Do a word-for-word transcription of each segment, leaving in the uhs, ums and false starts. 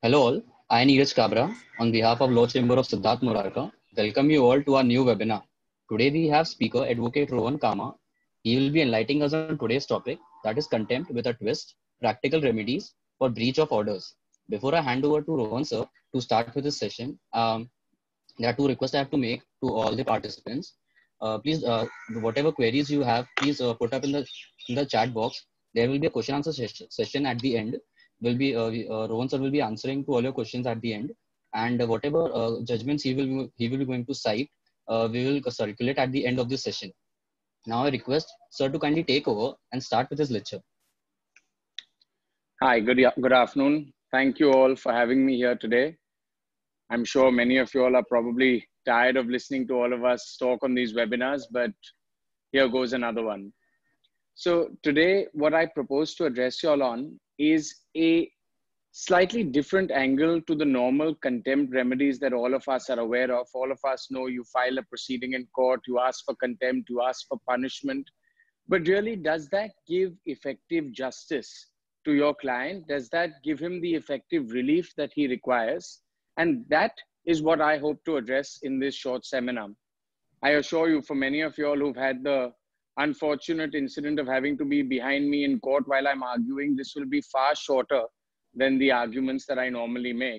Hello all, I am Neeraj Kabra on behalf of Law Chamber of Siddharth Murarka. Welcome you all to our new webinar. Today we have speaker Advocate Rohan Kama. He will be enlightening us on today's topic, that is contempt with a twist, practical remedies for breach of orders. Before I hand over to Rohan sir to start with this session, um, there are two requests I have to make to all the participants. Uh, please, uh, whatever queries you have, please uh, put up in the in the chat box. There will be a question answer ses- session at the end. Will be uh, we- uh, Rohan sir will be answering to all your questions at the end, and uh, whatever uh, judgments he will he will be going to cite, uh, we will circulate at the end of this session. Now I request sir to kindly take over and start with his lecture. Hi, good, good afternoon. Thank you all for having me here today. I'm sure many of you all are probably tired of listening to all of us talk on these webinars, but here goes another one. So today, what I propose to address you all on is a slightly different angle to the normal contempt remedies that all of us are aware of. All of us know you file a proceeding in court, you ask for contempt, you ask for punishment. But really, does that give effective justice to your client? Does that give him the effective relief that he requires? And that is what I hope to address in this short seminar. I assure you, for many of you all who've had the unfortunate incident of having to be behind me in court while I'm arguing, this will be far shorter than the arguments that I normally make.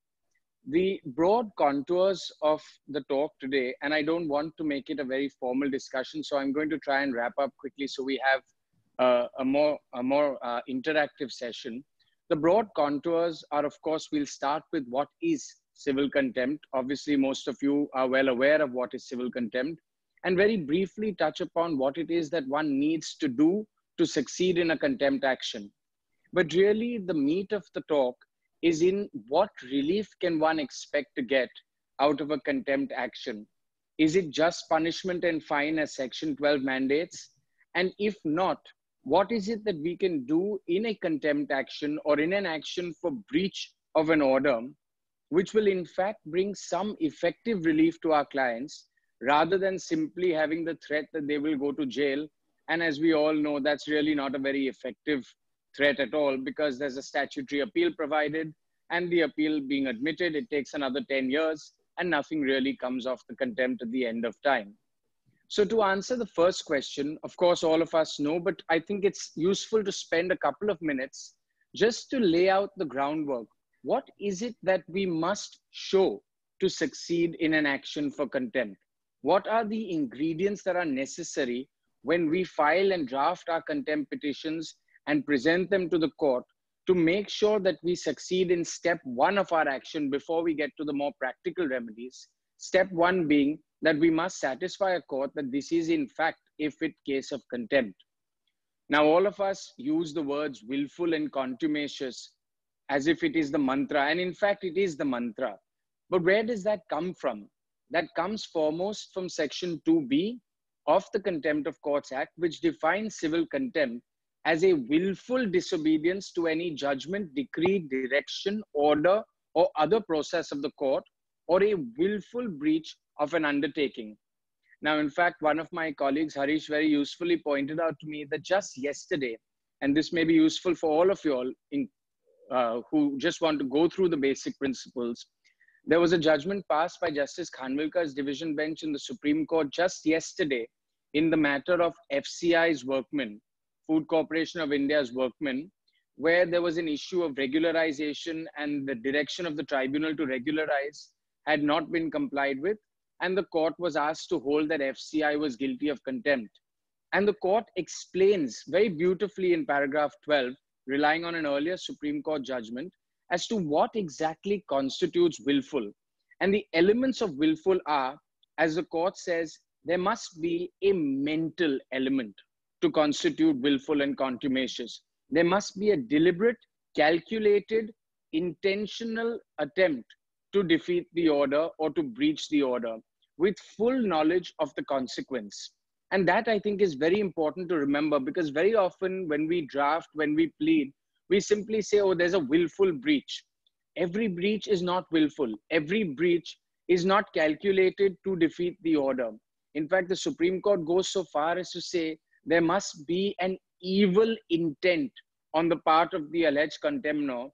The broad contours of the talk today, and I don't want to make it a very formal discussion, so I'm going to try and wrap up quickly so we have uh, a more, a more uh, interactive session. The broad contours are, of course, we'll start with what is civil contempt. Obviously, most of you are well aware of what is civil contempt, and very briefly touch upon what it is that one needs to do to succeed in a contempt action. But really, the meat of the talk is in what relief can one expect to get out of a contempt action. Is it just punishment and fine as Section twelve mandates? And if not, what is it that we can do in a contempt action or in an action for breach of an order, which will in fact bring some effective relief to our clients rather than simply having the threat that they will go to jail? And as we all know, that's really not a very effective threat at all, because there's a statutory appeal provided, and the appeal being admitted, it takes another ten years and nothing really comes off the contempt at the end of time. So to answer the first question, of course, all of us know, but I think it's useful to spend a couple of minutes just to lay out the groundwork. What is it that we must show to succeed in an action for contempt? What are the ingredients that are necessary when we file and draft our contempt petitions and present them to the court to make sure that we succeed in step one of our action before we get to the more practical remedies? Step one being that we must satisfy a court that this is in fact a fit case of contempt. Now, all of us use the words willful and contumacious as if it is the mantra, and in fact it is the mantra. But where does that come from? That comes foremost from Section two B of the Contempt of Courts Act, which defines civil contempt as a willful disobedience to any judgment, decree, direction, order, or other process of the court, or a willful breach of an undertaking. Now, in fact, one of my colleagues, Harish, very usefully pointed out to me that just yesterday, and this may be useful for all of you all in, uh, who just want to go through the basic principles, there was a judgment passed by Justice Khanwilkar's division bench in the Supreme Court just yesterday in the matter of F C I's workmen, Food Corporation of India's workmen, where there was an issue of regularization and the direction of the tribunal to regularize had not been complied with, and the court was asked to hold that F C I was guilty of contempt. And the court explains very beautifully in paragraph twelve, relying on an earlier Supreme Court judgment, as to what exactly constitutes willful. And the elements of willful are, as the court says, there must be a mental element to constitute willful and contumacious. There must be a deliberate, calculated, intentional attempt to defeat the order or to breach the order with full knowledge of the consequence. And that, I think, is very important to remember, because very often when we draft, when we plead, we simply say, oh, there's a willful breach. Every breach is not willful. Every breach is not calculated to defeat the order. In fact, the Supreme Court goes so far as to say there must be an evil intent on the part of the alleged contemnor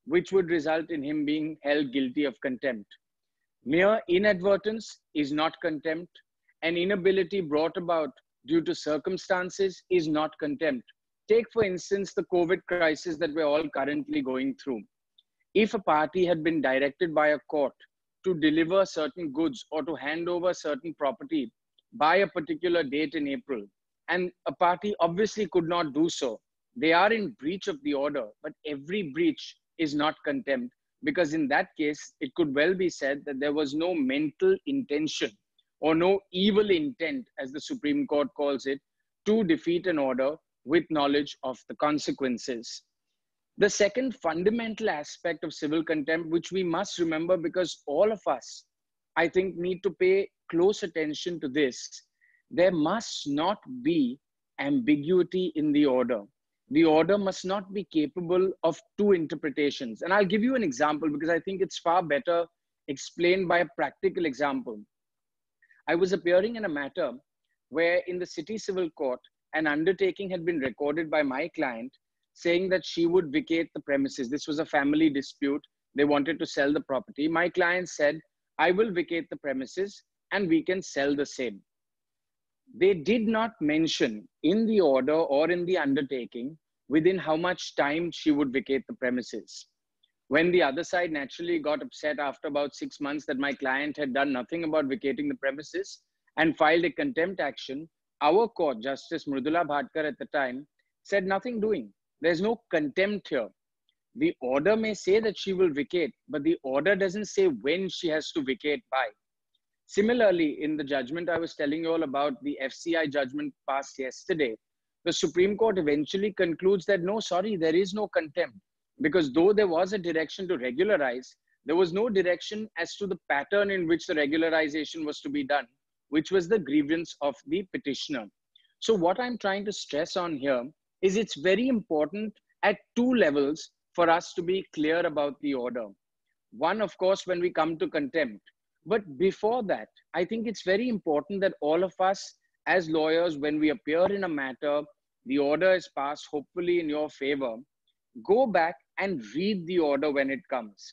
which would result in him being held guilty of contempt. Mere inadvertence is not contempt. An inability brought about due to circumstances is not contempt. Take, for instance, the COVID crisis that we're all currently going through. If a party had been directed by a court to deliver certain goods or to hand over certain property by a particular date in April, and a party obviously could not do so, they are in breach of the order, but every breach is not contempt, because in that case, it could well be said that there was no mental intention or no evil intent, as the Supreme Court calls it, to defeat an order with knowledge of the consequences. The second fundamental aspect of civil contempt, which we must remember because all of us, I think, need to pay close attention to this, there must not be ambiguity in the order. The order must not be capable of two interpretations. And I'll give you an example because I think it's far better explained by a practical example. I was appearing in a matter where in the city civil court, an undertaking had been recorded by my client saying that she would vacate the premises. This was a family dispute. They wanted to sell the property. My client said, I will vacate the premises and we can sell the same. They did not mention in the order or in the undertaking within how much time she would vacate the premises. When the other side naturally got upset after about six months that my client had done nothing about vacating the premises and filed a contempt action, our court, Justice Mridula Bhatkar at the time, said nothing doing. There's no contempt here. The order may say that she will vacate, but the order doesn't say when she has to vacate by. Similarly, in the judgment I was telling you all about, the F C I judgment passed yesterday, the Supreme Court eventually concludes that no, sorry, there is no contempt, because though there was a direction to regularize, there was no direction as to the pattern in which the regularization was to be done, which was the grievance of the petitioner. So what I'm trying to stress on here is it's very important at two levels for us to be clear about the order. One, of course, when we come to contempt. But before that, I think it's very important that all of us as lawyers, when we appear in a matter, the order is passed, hopefully in your favor, go back and read the order when it comes.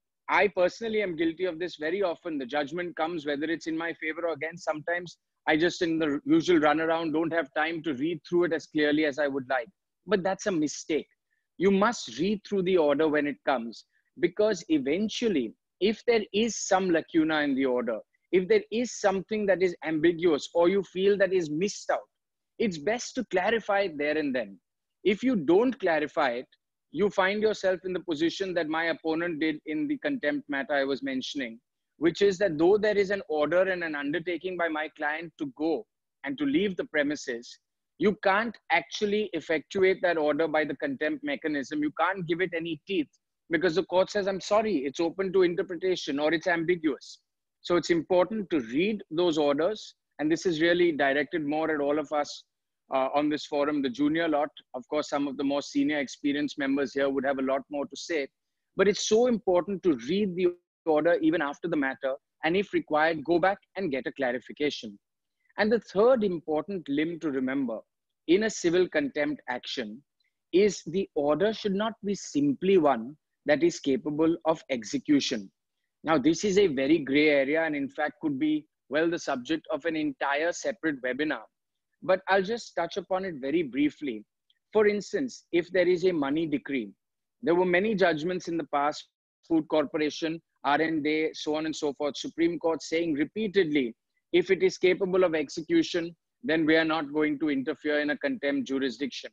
I personally am guilty of this very often. The judgment comes, whether it's in my favor or against. Sometimes I just, in the usual runaround, don't have time to read through it as clearly as I would like. But that's a mistake. You must read through the order when it comes, because eventually, if there is some lacuna in the order, if there is something that is ambiguous or you feel that is missed out, it's best to clarify it there and then. If you don't clarify it, you find yourself in the position that my opponent did in the contempt matter I was mentioning, which is that though there is an order and an undertaking by my client to go and to leave the premises, you can't actually effectuate that order by the contempt mechanism. You can't give it any teeth because the court says, I'm sorry, it's open to interpretation or it's ambiguous. So it's important to read those orders. And this is really directed more at all of us uh, on this forum, the junior lot. Of course, some of the more senior experienced members here would have a lot more to say. But it's so important to read the order even after the matter. And if required, go back and get a clarification. And the third important limb to remember in a civil contempt action is the order should not be simply one that is capable of execution. Now, this is a very gray area and in fact could be, well, the subject of an entire separate webinar. But I'll just touch upon it very briefly. For instance, if there is a money decree, there were many judgments in the past, Food Corporation, R and A, so on and so forth, Supreme Court saying repeatedly, if it is capable of execution, then we are not going to interfere in a contempt jurisdiction.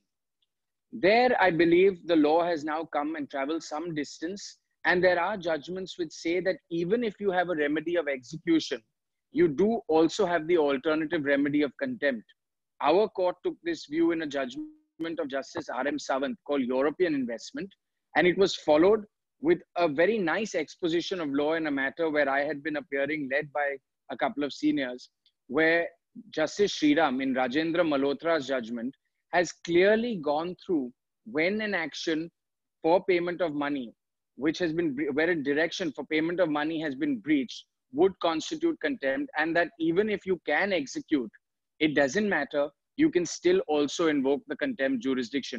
There, I believe the law has now come and traveled some distance, and there are judgments which say that even if you have a remedy of execution, you do also have the alternative remedy of contempt. Our court took this view in a judgment of Justice R M Sawant called European Investment, and it was followed with a very nice exposition of law in a matter where I had been appearing, led by a couple of seniors, where Justice Sriram in Rajendra Malhotra's judgment has clearly gone through when an action for payment of money, which has been, where a direction for payment of money has been breached, would constitute contempt, and that even if you can execute, it doesn't matter, you can still also invoke the contempt jurisdiction.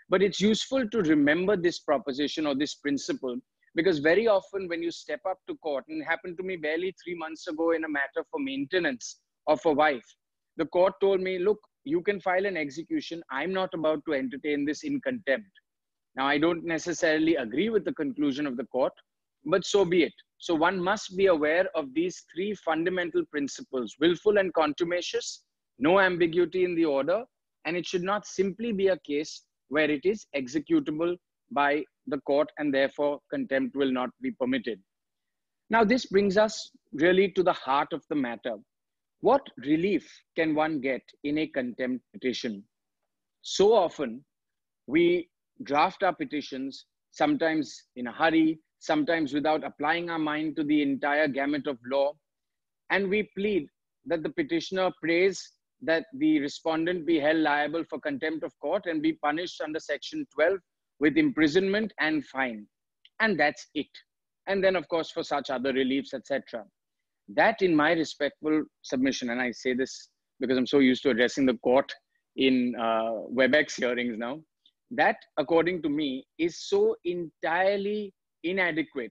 But it's useful to remember this proposition or this principle, because very often when you step up to court, and it happened to me barely three months ago in a matter for maintenance of a wife, the court told me, look, you can file an execution. I'm not about to entertain this in contempt. Now, I don't necessarily agree with the conclusion of the court, but so be it. So one must be aware of these three fundamental principles: willful and contumacious, no ambiguity in the order, and it should not simply be a case where it is executable by the court and therefore contempt will not be permitted. Now, this brings us really to the heart of the matter. What relief can one get in a contempt petition? So often we draft our petitions, sometimes in a hurry, sometimes without applying our mind to the entire gamut of law, and we plead that the petitioner prays that the respondent be held liable for contempt of court and be punished under section twelve with imprisonment and fine. And that's it. And then, of course, for such other reliefs, et cetera. That, in my respectful submission, and I say this because I'm so used to addressing the court in uh, WebEx hearings now, that, according to me, is so entirely inadequate.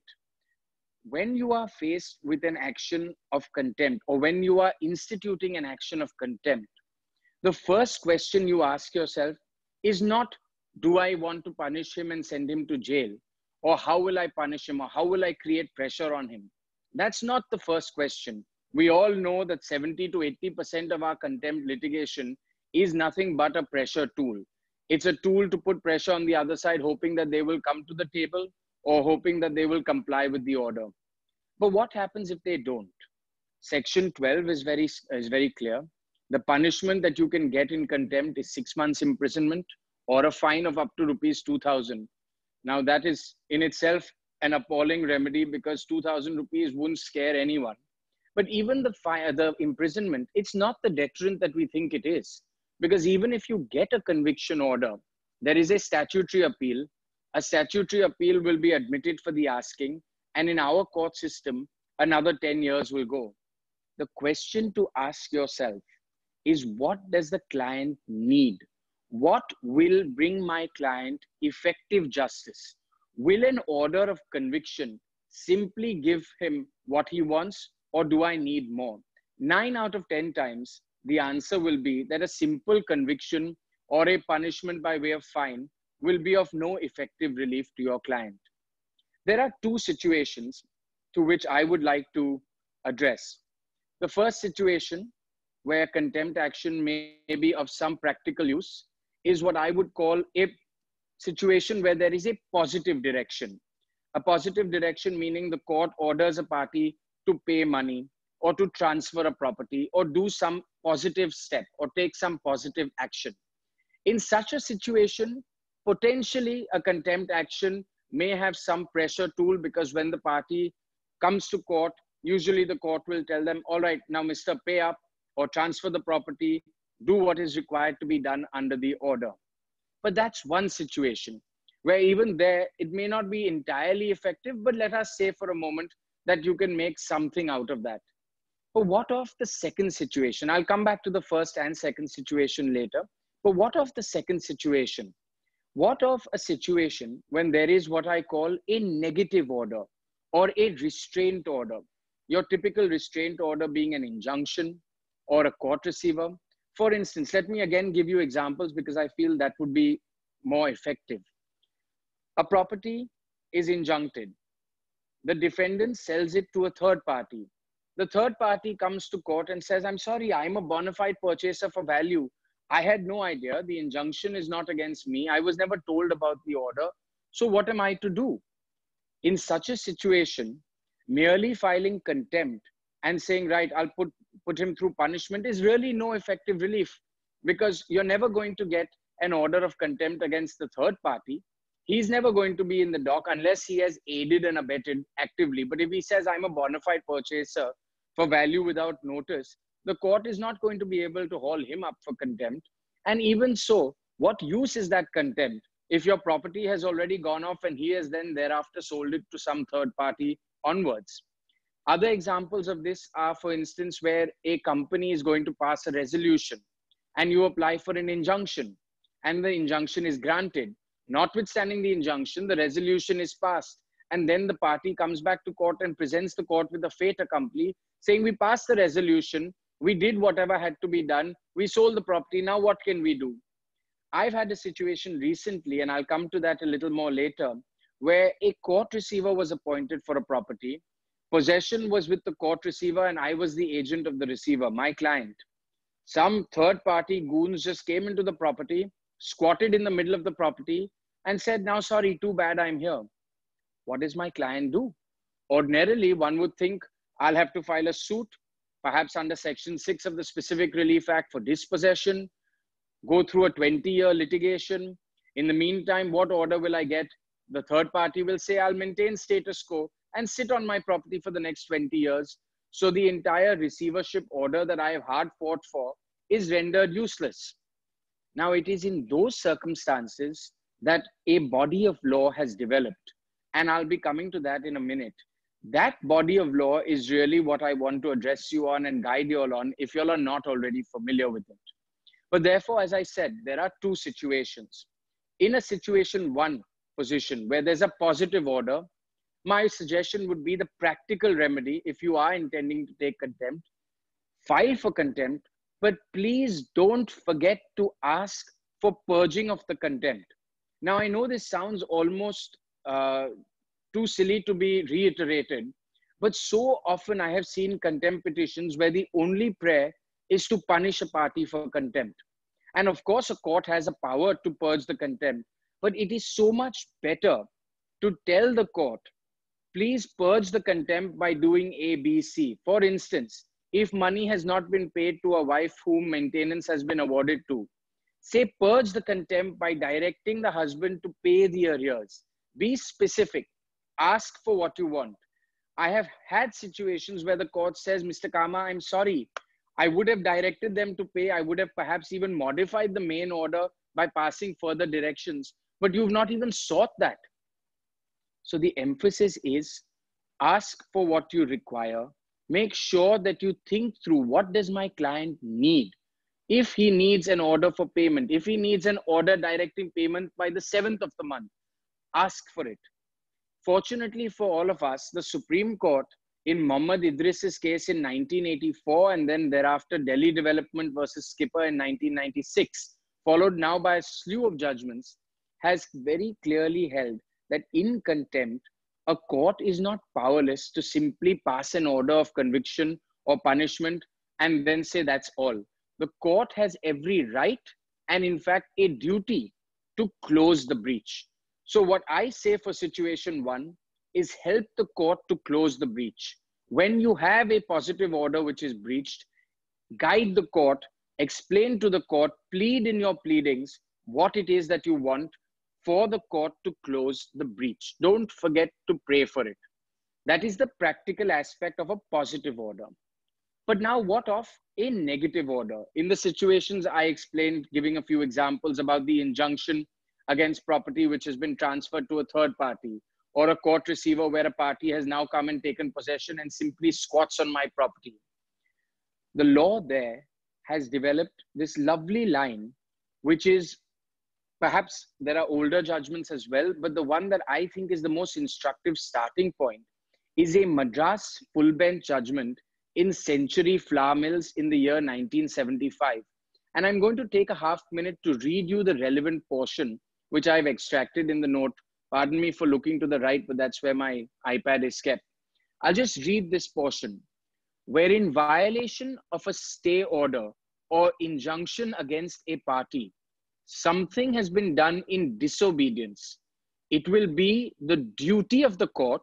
When you are faced with an action of contempt, or when you are instituting an action of contempt, the first question you ask yourself is not, do I want to punish him and send him to jail? Or how will I punish him? Or how will I create pressure on him? That's not the first question. We all know that seventy to eighty percent of our contempt litigation is nothing but a pressure tool. It's a tool to put pressure on the other side, hoping that they will come to the table or hoping that they will comply with the order. But what happens if they don't? Section twelve is very, is very clear. The punishment that you can get in contempt is six months imprisonment or a fine of up to rupees two thousand. Now that is in itself an appalling remedy, because two thousand rupees wouldn't scare anyone. But even the fine, the imprisonment, it's not the deterrent that we think it is. Because even if you get a conviction order, there is a statutory appeal. A statutory appeal will be admitted for the asking. And in our court system, another ten years will go. The question to ask yourself is, what does the client need? What will bring my client effective justice? Will an order of conviction simply give him what he wants, or do I need more? Nine out of ten times, the answer will be that a simple conviction or a punishment by way of fine will be of no effective relief to your client. There are two situations to which I would like to address. The first situation, where contempt action may be of some practical use, is what I would call a situation where there is a positive direction. A positive direction meaning the court orders a party to pay money or to transfer a property or do some positive step or take some positive action. In such a situation, potentially a contempt action may have some pressure tool, because when the party comes to court, usually the court will tell them, all right, now Mister pay up or transfer the property, do what is required to be done under the order. But that's one situation where even there, it may not be entirely effective, but let us say for a moment that you can make something out of that. But what of the second situation? I'll come back to the first and second situation later. But what of the second situation? What of a situation when there is what I call a negative order or a restraint order? Your typical restraint order being an injunction or a court receiver. For instance, let me again give you examples because I feel that would be more effective. A property is injuncted. The defendant sells it to a third party. The third party comes to court and says, I'm sorry, I'm a bona fide purchaser for value. I had no idea. The injunction is not against me. I was never told about the order. So what am I to do? In such a situation, merely filing contempt and saying, right, I'll put, put him through punishment is really no effective relief, because you're never going to get an order of contempt against the third party. He's never going to be in the dock unless he has aided and abetted actively. But if he says, I'm a bona fide purchaser for value without notice, the court is not going to be able to haul him up for contempt. And even so, what use is that contempt if your property has already gone off and he has then thereafter sold it to some third party onwards? Other examples of this are, for instance, where a company is going to pass a resolution and you apply for an injunction and the injunction is granted. Notwithstanding the injunction, the resolution is passed. And then the party comes back to court and presents the court with a fait accompli, saying we passed the resolution, we did whatever had to be done, we sold the property, now what can we do? I've had a situation recently, and I'll come to that a little more later, where a court receiver was appointed for a property. Possession was with the court receiver, and I was the agent of the receiver, my client. Some third party goons just came into the property, squatted in the middle of the property, and said, now, sorry, too bad, I'm here. What does my client do? Ordinarily, one would think I'll have to file a suit, perhaps under Section six of the Specific Relief Act for dispossession, go through a twenty year litigation. In the meantime, what order will I get? The third party will say, I'll maintain status quo and sit on my property for the next twenty years. So the entire receivership order that I have hard fought for is rendered useless. Now, it is in those circumstances that a body of law has developed. And I'll be coming to that in a minute. That body of law is really what I want to address you on and guide you all on if you all are not already familiar with it. But therefore, as I said, there are two situations. In a situation one position where there's a positive order, my suggestion would be the practical remedy if you are intending to take contempt, file for contempt, but please don't forget to ask for purging of the contempt. Now, I know this sounds almost uh, too silly to be reiterated, but so often I have seen contempt petitions where the only prayer is to punish a party for contempt. And of course, a court has a power to purge the contempt, but it is so much better to tell the court, please purge the contempt by doing A, B, C. For instance, if money has not been paid to a wife whom maintenance has been awarded to, say purge the contempt by directing the husband to pay the arrears. Be specific. Ask for what you want. I have had situations where the court says, Mister Kama, I'm sorry. I would have directed them to pay. I would have perhaps even modified the main order by passing further directions, but you've not even sought that. So the emphasis is ask for what you require. Make sure that you think through what does my client need. If he needs an order for payment, if he needs an order directing payment by the seventh of the month, ask for it. Fortunately for all of us, the Supreme Court in Mohammad Idris's case in nineteen eighty-four and then thereafter Delhi Development versus Skipper in nineteen ninety-six, followed now by a slew of judgments, has very clearly held that in contempt, a court is not powerless to simply pass an order of conviction or punishment and then say that's all. The court has every right and in fact a duty to close the breach. So what I say for situation one is help the court to close the breach. When you have a positive order which is breached, guide the court, explain to the court, plead in your pleadings what it is that you want for the court to close the breach. Don't forget to pray for it. That is the practical aspect of a positive order. But now what of a negative order? In the situations I explained, giving a few examples about the injunction against property which has been transferred to a third party, or a court receiver where a party has now come and taken possession and simply squats on my property. The law there has developed this lovely line, which is, perhaps there are older judgments as well, but the one that I think is the most instructive starting point is a Madras full bench judgment in Century Flour Mills in the year nineteen seventy-five. And I'm going to take a half minute to read you the relevant portion, which I've extracted in the note. Pardon me for looking to the right, but that's where my iPad is kept. I'll just read this portion. Where in violation of a stay order or injunction against a party, something has been done in disobedience, it will be the duty of the court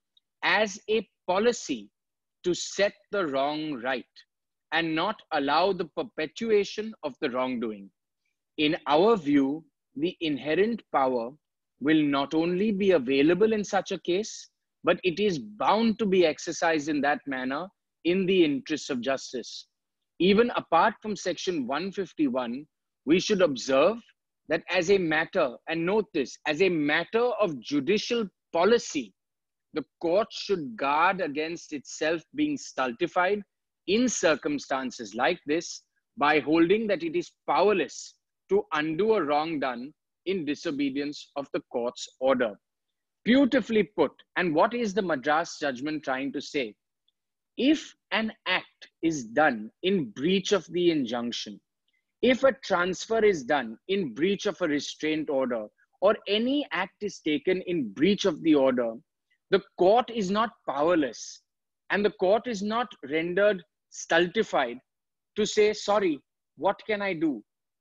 as a policy to set the wrong right and not allow the perpetuation of the wrongdoing. In our view, the inherent power will not only be available in such a case, but it is bound to be exercised in that manner in the interests of justice. Even apart from section one fifty-one, we should observe that as a matter, and note this, as a matter of judicial policy, the court should guard against itself being stultified in circumstances like this by holding that it is powerless to undo a wrong done in disobedience of the court's order. Beautifully put. And what is the Madras judgment trying to say? If an act is done in breach of the injunction, if a transfer is done in breach of a restraint order, or any act is taken in breach of the order, the court is not powerless and the court is not rendered stultified to say, sorry, what can I do?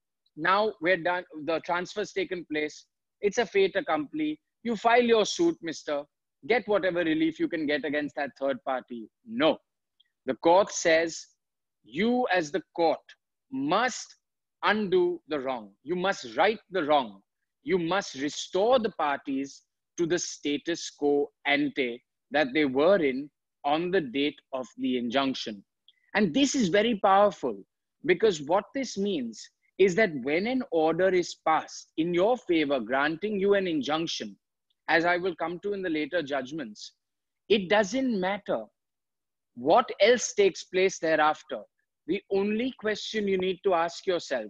Now we're done, the transfer's taken place, it's a fait accompli. You file your suit, mister, get whatever relief you can get against that third party. No, the court says you as the court must undo the wrong. You must right the wrong. You must restore the parties to the status quo ante that they were in on the date of the injunction. And this is very powerful, because what this means is that when an order is passed in your favor, granting you an injunction, as I will come to in the later judgments, it doesn't matter what else takes place thereafter. The only question you need to ask yourself,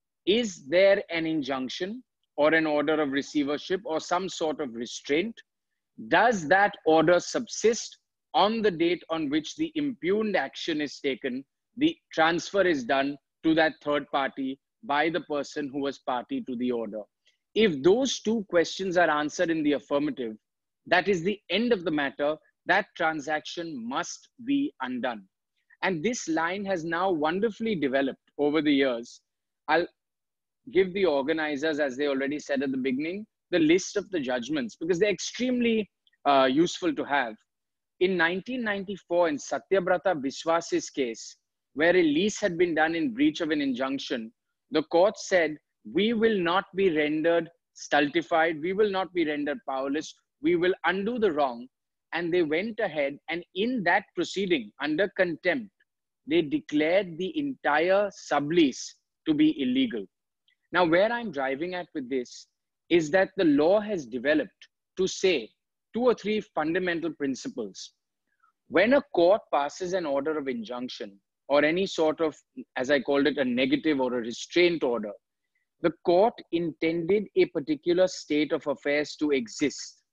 is there an injunction or an order of receivership or some sort of restraint? Does that order subsist on the date on which the impugned action is taken, the transfer is done to that third party by the person who was party to the order? If those two questions are answered in the affirmative, that is the end of the matter. That transaction must be undone. And this line has now wonderfully developed over the years. I'll give the organizers, as they already said at the beginning, the list of the judgments, because they're extremely uh, useful to have. In nineteen ninety-four, in Satyabrata Biswas's case, where a lease had been done in breach of an injunction, the court said, we will not be rendered stultified, we will not be rendered powerless, we will undo the wrong. And they went ahead, and in that proceeding, under contempt, they declared the entire sublease to be illegal. Now, where I'm driving at with this is that the law has developed to say two or three fundamental principles. When a court passes an order of injunction or any sort of, as I called it, a negative or a restraint order, the court intended a particular state of affairs to exist.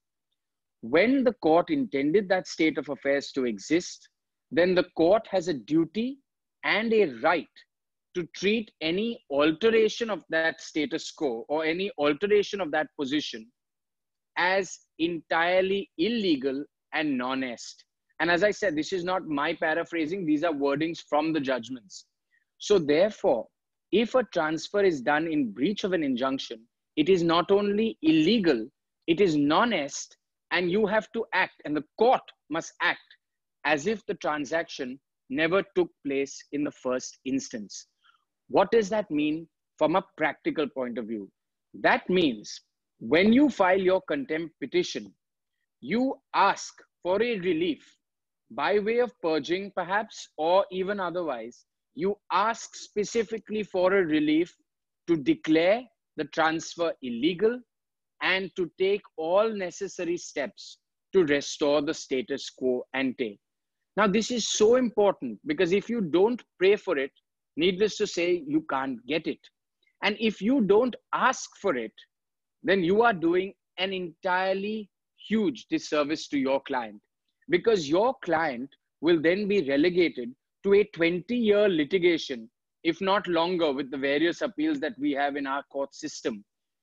When the court intended that state of affairs to exist, then the court has a duty and a right to treat any alteration of that status quo or any alteration of that position as entirely illegal and non-est. And as I said, this is not my paraphrasing, these are wordings from the judgments. So therefore, if a transfer is done in breach of an injunction, it is not only illegal, it is non-est, and you have to act, and the court must act as if the transaction never took place in the first instance. What does that mean from a practical point of view? That means when you file your contempt petition, you ask for a relief by way of purging perhaps, or even otherwise. You ask specifically for a relief to declare the transfer illegal and to take all necessary steps to restore the status quo ante. Now, this is so important because if you don't pray for it, needless to say, you can't get it. And if you don't ask for it, then you are doing an entirely huge disservice to your client, because your client will then be relegated to a twenty year litigation, if not longer, with the various appeals that we have in our court system,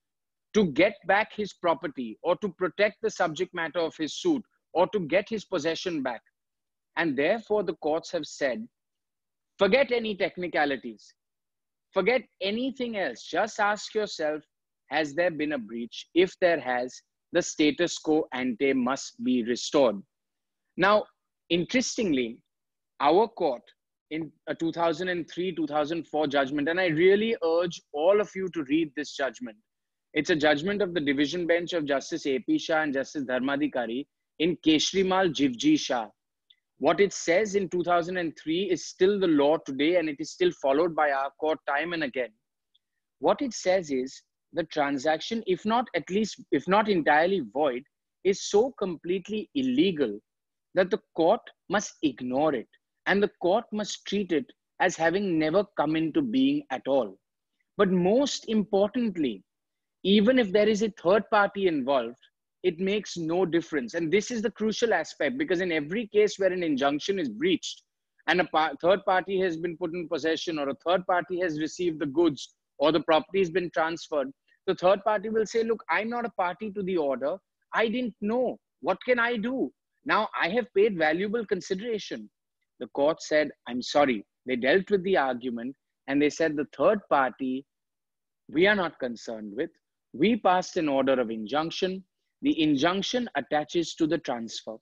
to get back his property or to protect the subject matter of his suit or to get his possession back. And therefore, the courts have said, forget any technicalities, forget anything else. Just ask yourself, has there been a breach? If there has, the status quo ante must be restored. Now, interestingly, our court in a two thousand three two thousand four judgment, and I really urge all of you to read this judgment. It's a judgment of the division bench of Justice A P Shah and Justice Dharmadhikari in Keshrimal Jivji Shah. What it says in two thousand three is still the law today, and it is still followed by our court time and again. What it says is the transaction, if not at least, if not entirely void, is so completely illegal that the court must ignore it, and the court must treat it as having never come into being at all. But most importantly, even if there is a third party involved, it makes no difference. And this is the crucial aspect, because in every case where an injunction is breached and a par third party has been put in possession, or a third party has received the goods, or the property has been transferred, the third party will say, look, I'm not a party to the order. I didn't know. What can I do? Now I have paid valuable consideration. The court said, I'm sorry. They dealt with the argument and they said the third party, we are not concerned with. We passed an order of injunction. The injunction attaches to the transfer.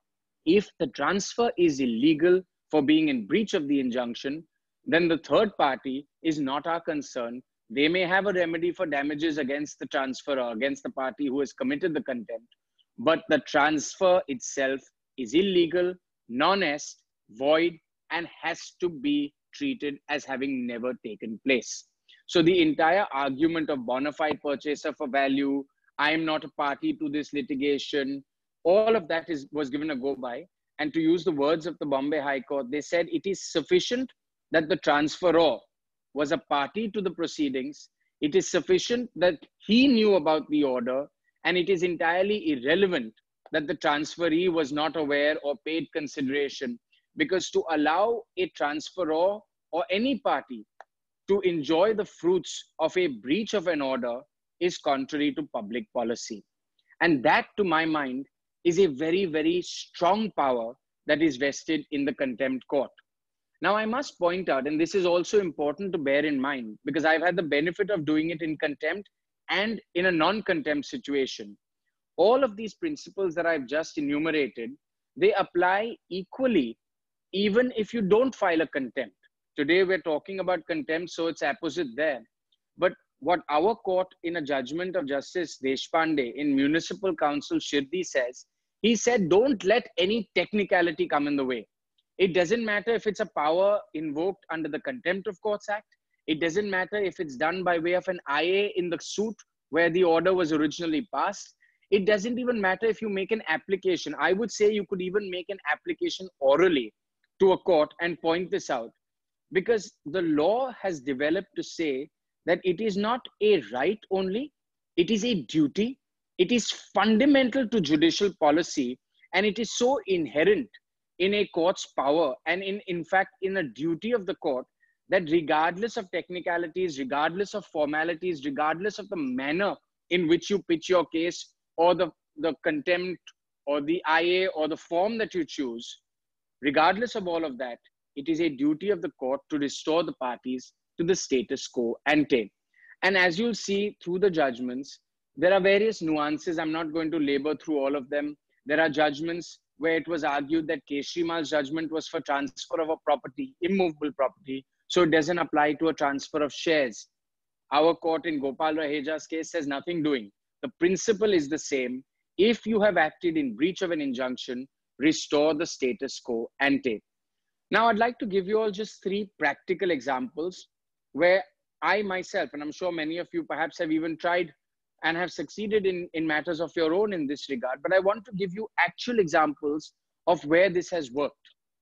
If the transfer is illegal for being in breach of the injunction, then the third party is not our concern. They may have a remedy for damages against the transferor, against the party who has committed the contempt, but the transfer itself is illegal, non-est, void, and has to be treated as having never taken place. So the entire argument of bona fide purchaser for value, I am not a party to this litigation, all of that is, was given a go by. And to use the words of the Bombay High Court, they said it is sufficient that the transferor was a party to the proceedings. It is sufficient that he knew about the order, and it is entirely irrelevant that the transferee was not aware or paid consideration, because to allow a transferor or any party to enjoy the fruits of a breach of an order is contrary to public policy. And that, to my mind, is a very, very strong power that is vested in the contempt court. Now, I must point out, and this is also important to bear in mind, because I've had the benefit of doing it in contempt and in a non-contempt situation. All of these principles that I've just enumerated, they apply equally, even if you don't file a contempt. Today, we're talking about contempt, so it's opposite there. But what our court in a judgment of Justice Deshpande in Municipal Council Shirdi says, he said, don't let any technicality come in the way. It doesn't matter if it's a power invoked under the Contempt of Courts Act. It doesn't matter if it's done by way of an I A in the suit where the order was originally passed. It doesn't even matter if you make an application. I would say you could even make an application orally to a court and point this out, because the law has developed to say that it is not a right only, it is a duty. It is fundamental to judicial policy, and it is so inherent in a court's power and in, in fact, in a duty of the court, that regardless of technicalities, regardless of formalities, regardless of the manner in which you pitch your case, or the, the contempt or the I A or the form that you choose, regardless of all of that, it is a duty of the court to restore the parties to the status quo ante. And as you'll see through the judgments, there are various nuances. I'm not going to labor through all of them. There are judgments where it was argued that Keshrimal's judgment was for transfer of a property, immovable property, so it doesn't apply to a transfer of shares. Our court in Gopal Raheja's case says nothing doing. The principle is the same. If you have acted in breach of an injunction, restore the status quo ante. Now, I'd like to give you all just three practical examples where I myself, and I'm sure many of you perhaps have even tried and have succeeded in, in matters of your own in this regard, but I want to give you actual examples of where this has worked.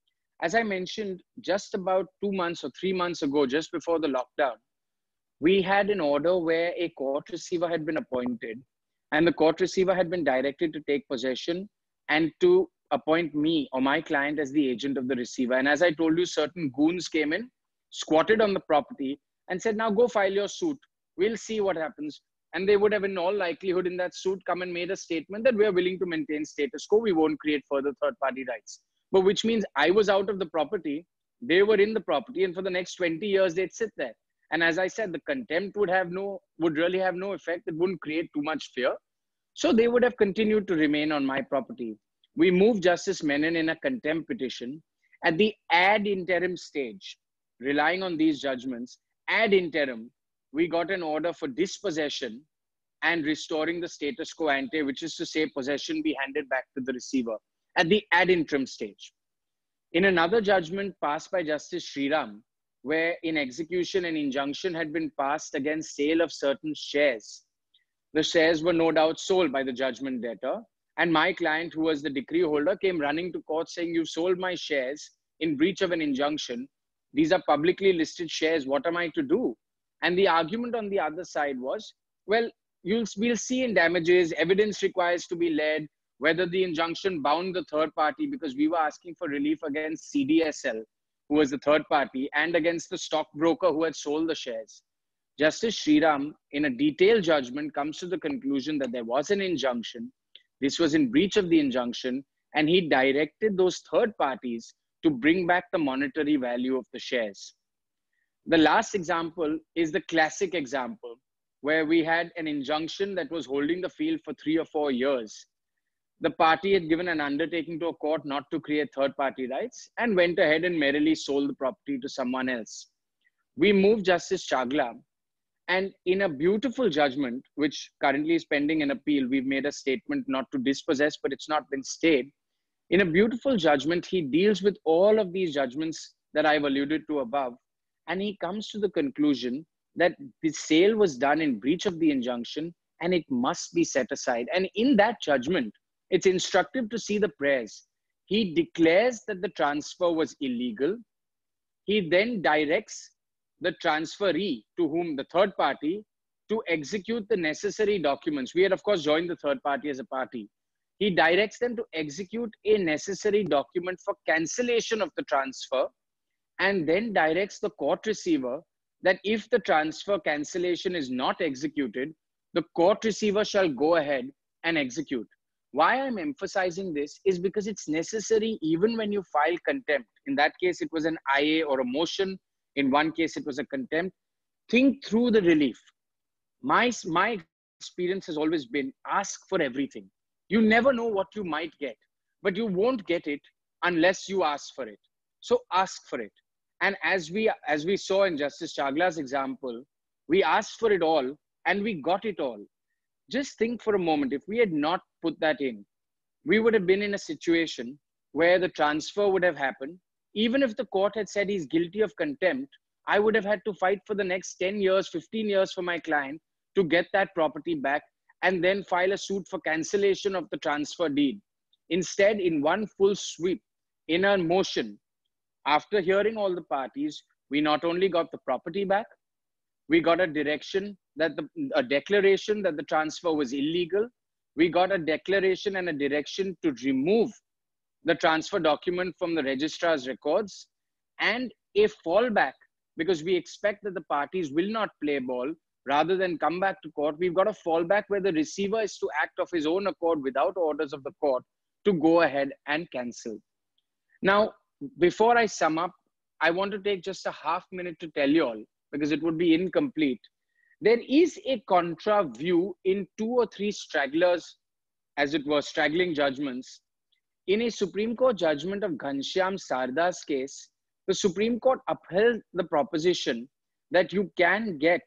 As I mentioned, just about two months or three months ago, just before the lockdown, we had an order where a court receiver had been appointed, and the court receiver had been directed to take possession and to appoint me or my client as the agent of the receiver. And as I told you, certain goons came in, squatted on the property and said, now go file your suit. We'll see what happens. And they would have in all likelihood in that suit come and made a statement that we are willing to maintain status quo. We won't create further third party rights. But which means I was out of the property. They were in the property, and for the next twenty years, they'd sit there. And as I said, the contempt would have no, would really have no effect. It wouldn't create too much fear. So they would have continued to remain on my property. We moved Justice Menon in a contempt petition at the ad interim stage, relying on these judgments. Ad interim, we got an order for dispossession and restoring the status quo ante, which is to say possession be handed back to the receiver at the ad interim stage. In another judgment passed by Justice Sriram, where in execution an injunction had been passed against sale of certain shares. The shares were no doubt sold by the judgment debtor, and my client, who was the decree holder, came running to court saying, you've sold my shares in breach of an injunction. These are publicly listed shares. What am I to do? And the argument on the other side was, well, you'll we'll see in damages, evidence requires to be led, whether the injunction bound the third party, because we were asking for relief against C D S L, who was the third party, and against the stockbroker who had sold the shares. Justice Sriram, in a detailed judgment, comes to the conclusion that there was an injunction. This was in breach of the injunction, and he directed those third parties to bring back the monetary value of the shares. The last example is the classic example where we had an injunction that was holding the field for three or four years. The party had given an undertaking to a court not to create third party rights and went ahead and merrily sold the property to someone else. We moved Justice Chagla, and in a beautiful judgment, which currently is pending an appeal, we've made a statement not to dispossess, but it's not been stayed. In a beautiful judgment, he deals with all of these judgments that I've alluded to above, and he comes to the conclusion that the sale was done in breach of the injunction and it must be set aside. And in that judgment, it's instructive to see the prayers. He declares that the transfer was illegal. He then directs the transferee, to whom the third party, to execute the necessary documents. We had, of course, joined the third party as a party. He directs them to execute a necessary document for cancellation of the transfer, and then directs the court receiver that if the transfer cancellation is not executed, the court receiver shall go ahead and execute. Why I'm emphasizing this is because it's necessary even when you file contempt. In that case, it was an I A or a motion. In one case, it was a contempt. Think through the relief. My, my experience has always been ask for everything. You never know what you might get, but you won't get it unless you ask for it. So ask for it. And as we, as we saw in Justice Chagla's example, we asked for it all and we got it all. Just think for a moment, if we had not put that in, we would have been in a situation where the transfer would have happened. Even if the court had said he's guilty of contempt, I would have had to fight for the next ten years, fifteen years for my client to get that property back and then file a suit for cancellation of the transfer deed. Instead, in one full sweep, in a motion, after hearing all the parties, we not only got the property back, we got a direction that the, a declaration that the transfer was illegal. We got a declaration and a direction to remove the transfer document from the registrar's records, and a fallback, because we expect that the parties will not play ball. Rather than come back to court, we've got a fallback where the receiver is to act of his own accord without orders of the court to go ahead and cancel. Now, before I sum up, I want to take just a half minute to tell you all, because it would be incomplete. There is a contra view in two or three stragglers, as it were, straggling judgments. In a Supreme Court judgment of Ghanshyam Sarda's case, the Supreme Court upheld the proposition that you can get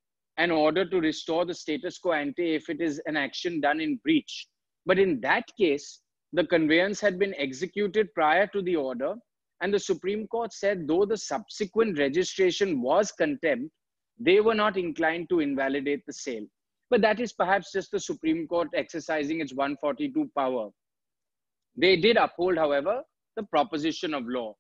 an order to restore the status quo ante if it is an action done in breach. But in that case, the conveyance had been executed prior to the order, and the Supreme Court said though the subsequent registration was contempt, they were not inclined to invalidate the sale. But that is perhaps just the Supreme Court exercising its one forty-two power. They did uphold, however, the proposition of law.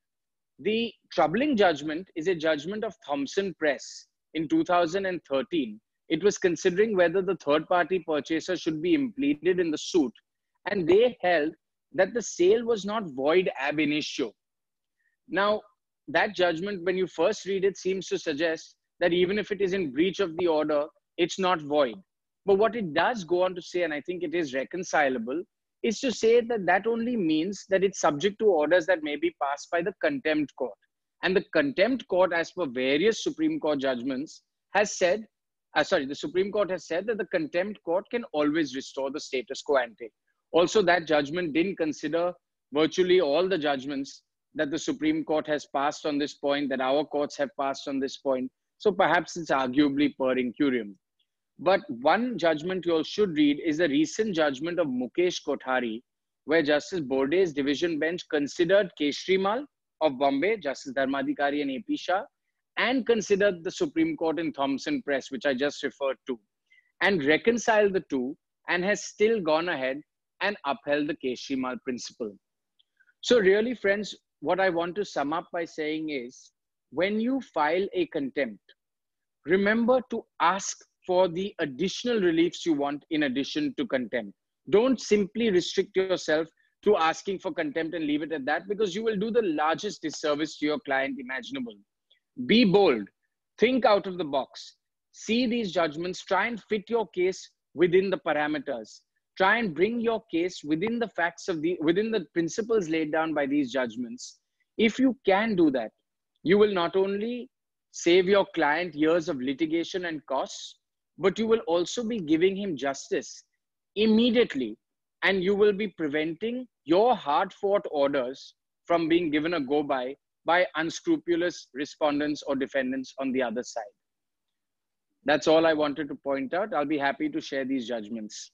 The troubling judgment is a judgment of Thomson Press in two thousand thirteen. It was considering whether the third-party purchaser should be impleaded in the suit, and they held that the sale was not void ab initio. Now, that judgment, when you first read it, seems to suggest that even if it is in breach of the order, it's not void. But what it does go on to say, and I think it is reconcilable, is to say that that only means that it's subject to orders that may be passed by the contempt court. And the contempt court, as per various Supreme Court judgments, has said, uh, sorry, the Supreme Court has said that the contempt court can always restore the status quo ante. Also, that judgment didn't consider virtually all the judgments that the Supreme Court has passed on this point, that our courts have passed on this point. So perhaps it's arguably per incurium. But one judgment you all should read is the recent judgment of Mukesh Kothari, where Justice Borde's division bench considered Keshrimal of Bombay, Justice Dharmadhikari and A P Shah, and considered the Supreme Court in Thomson Press, which I just referred to, and reconciled the two, and has still gone ahead and upheld the Keshrimal principle. So really, friends, what I want to sum up by saying is, when you file a contempt, remember to ask for the additional reliefs you want in addition to contempt. Don't simply restrict yourself to asking for contempt and leave it at that, because you will do the largest disservice to your client imaginable. Be bold, think out of the box, see these judgments, try and fit your case within the parameters. Try and bring your case within the facts of the, within the principles laid down by these judgments. If you can do that, you will not only save your client years of litigation and costs, but you will also be giving him justice immediately. And you will be preventing your hard-fought orders from being given a go-by by unscrupulous respondents or defendants on the other side. That's all I wanted to point out. I'll be happy to share these judgments.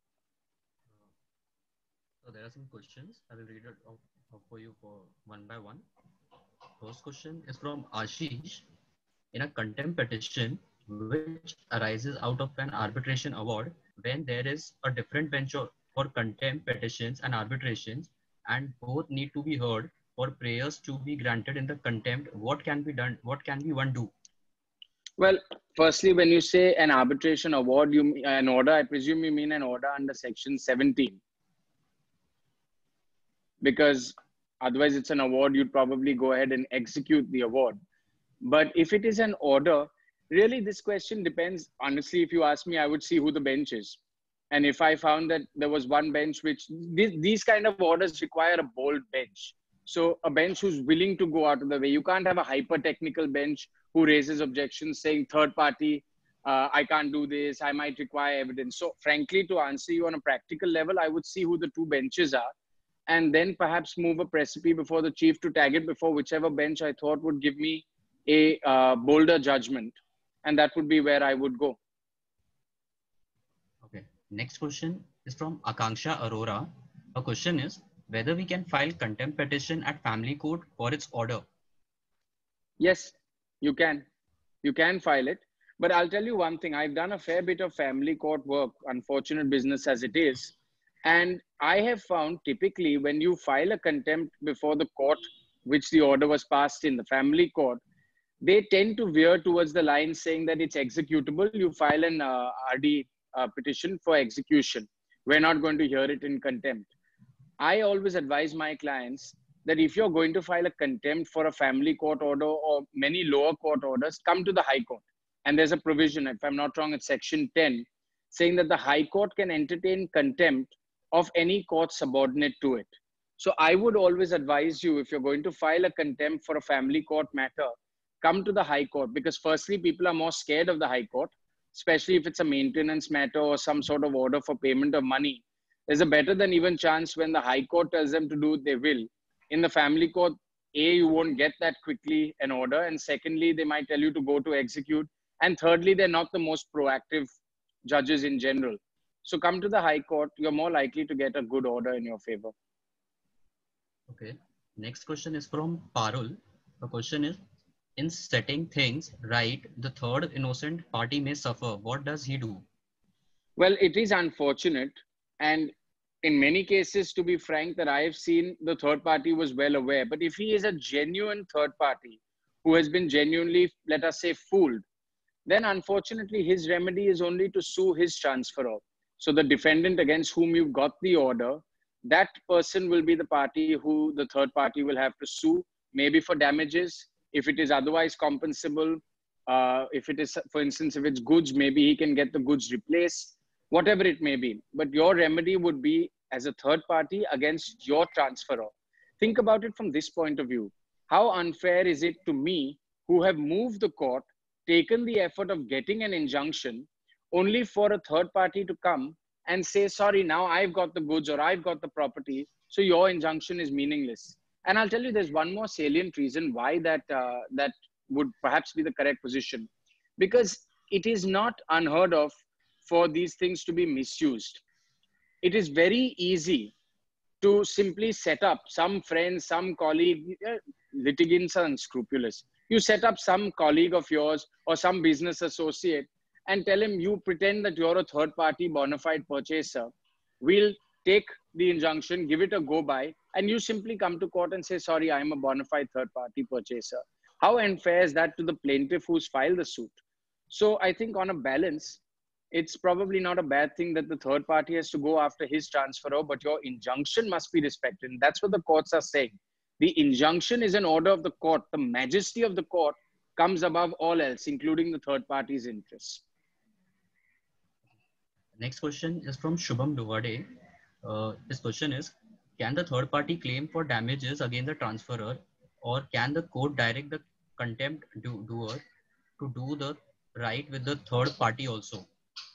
So there are some questions. I will read it out for you for one by one. First question is from Ashish. In a contempt petition which arises out of an arbitration award, when there is a different bench for contempt petitions and arbitrations, and both need to be heard for prayers to be granted in the contempt, what can be done? What can be one do? Well, firstly, when you say an arbitration award, you an order, I presume you mean an order under section seventeen. Because otherwise it's an award, you'd probably go ahead and execute the award. But if it is an order, really this question depends. Honestly, if you ask me, I would see who the bench is. And if I found that there was one bench which, these, these kind of orders require a bold bench. So a bench who's willing to go out of the way. You can't have a hyper-technical bench who raises objections saying third party, uh, I can't do this, I might require evidence. So frankly, to answer you on a practical level, I would see who the two benches are, and then perhaps move a precipice before the chief to tag it before whichever bench I thought would give me a uh, bolder judgment. And that would be where I would go. Okay. Next question is from Akanksha Arora. Her question is whether we can file contempt petition at family court for its order. Yes, you can. You can file it. But I'll tell you one thing. I've done a fair bit of family court work, unfortunate business as it is. And I have found typically when you file a contempt before the court, which the order was passed in the family court, they tend to veer towards the line saying that it's executable. You file an uh, R D uh, petition for execution. We're not going to hear it in contempt. I always advise my clients that if you're going to file a contempt for a family court order or many lower court orders, come to the High Court. And there's a provision, if I'm not wrong, it's section ten, saying that the High Court can entertain contempt of any court subordinate to it. So I would always advise you, if you're going to file a contempt for a family court matter, come to the High Court, because firstly, people are more scared of the High Court, especially if it's a maintenance matter or some sort of order for payment of money. There's a better than even chance when the High Court tells them to do it, they will. In the family court, A, you won't get that quickly an order. And secondly, they might tell you to go to execute. And thirdly, they're not the most proactive judges in general. So come to the High Court, you're more likely to get a good order in your favor. Okay. Next question is from Parul. The question is, in setting things right, the third innocent party may suffer. What does he do? Well, it is unfortunate. And in many cases, to be frank, that I have seen, the third party was well aware. But if he is a genuine third party who has been genuinely, let us say, fooled, then unfortunately, his remedy is only to sue his transferor. So the defendant against whom you got the order, that person will be the party who the third party will have to sue, maybe for damages. If it is otherwise compensable, uh, if it is, for instance, if it's goods, maybe he can get the goods replaced, whatever it may be. But your remedy would be as a third party against your transferor. Think about it from this point of view. How unfair is it to me, who have moved the court, taken the effort of getting an injunction, only for a third party to come and say, sorry, now I've got the goods or I've got the property, so your injunction is meaningless. And I'll tell you, there's one more salient reason why that, uh, that would perhaps be the correct position. Because it is not unheard of for these things to be misused. It is very easy to simply set up some friend, some colleague. Litigants are unscrupulous. You set up some colleague of yours or some business associate and tell him, you pretend that you're a third party bona fide purchaser. We'll take the injunction, give it a go by, and you simply come to court and say, sorry, I'm a bona fide third party purchaser. How unfair is that to the plaintiff who's filed the suit? So I think on a balance, it's probably not a bad thing that the third party has to go after his transferor, but your injunction must be respected. And that's what the courts are saying. The injunction is an order of the court. The majesty of the court comes above all else, including the third party's interests. Next question is from Shubham Duvade. Uh, his question is, can the third party claim for damages against the transferor, or can the court direct the contempt do doer to do the right with the third party also?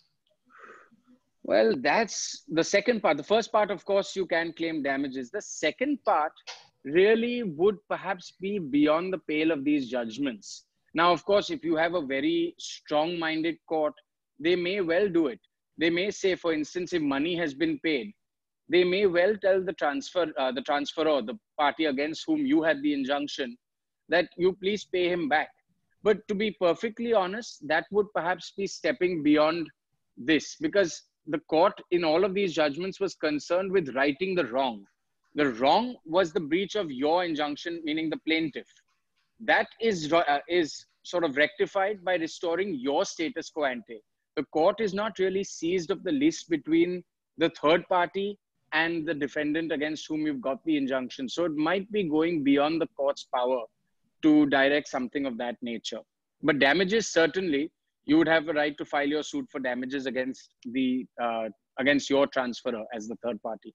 Well, that's the second part. The first part, of course, you can claim damages. The second part really would perhaps be beyond the pale of these judgments. Now, of course, if you have a very strong-minded court, they may well do it. They may say, for instance, if money has been paid, they may well tell the transfer, uh, the transferor, the party against whom you had the injunction, that you please pay him back. But to be perfectly honest, that would perhaps be stepping beyond this, because the court in all of these judgments was concerned with righting the wrong. The wrong was the breach of your injunction, meaning the plaintiff. That is, uh, is sort of rectified by restoring your status quo ante. The court is not really seized of the list between the third party and the defendant against whom you've got the injunction. So it might be going beyond the court's power to direct something of that nature. But damages, certainly, you would have a right to file your suit for damages against the uh, against your transferor as the third party.